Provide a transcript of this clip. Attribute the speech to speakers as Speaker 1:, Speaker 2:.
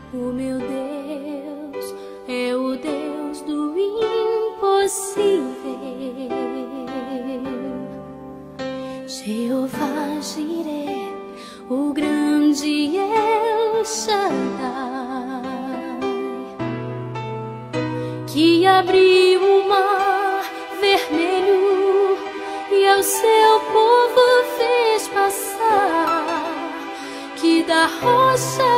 Speaker 1: O meu Deus é o Deus do impossível. Jeová Jireh, o grande El Shaddai, que abriu o mar vermelho e ao seu povo fez passar, que da rocha